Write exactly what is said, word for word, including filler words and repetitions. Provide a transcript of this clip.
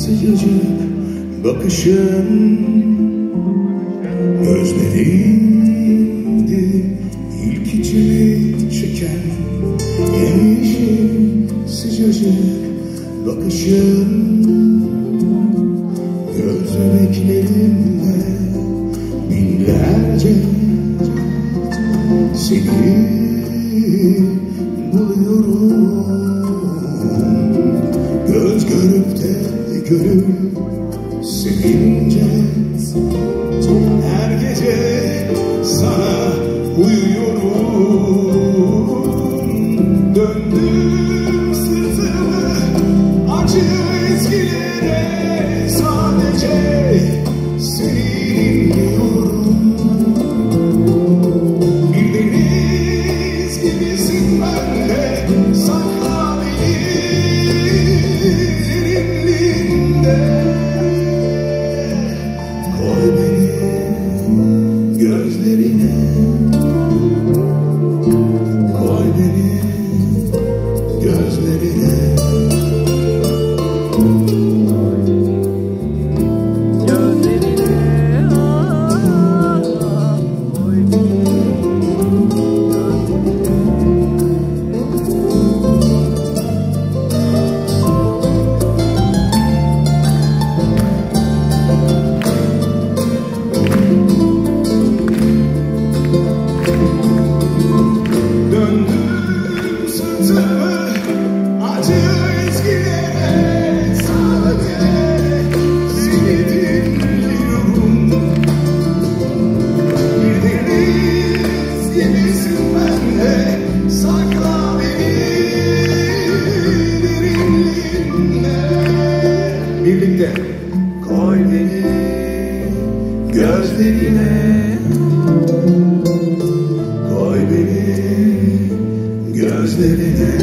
sıcacık bakışın, gözlerindi ilk içimi çeken. Yemyeşil sıcacık bakışın, göz bebeklerimle binlerce seni buluyorum. Göz görüp de gönül sevince her gece sana uyuyorum. Döndüm sırtımı acı ezgilere, sadece seni dinliyorum. Bir deniz gibisin bende, sakla beni derinliğinde. Koy beni gözlerine, koy beni gözlerine. Birlikte koy beni gözlerine, koy beni gözlerine.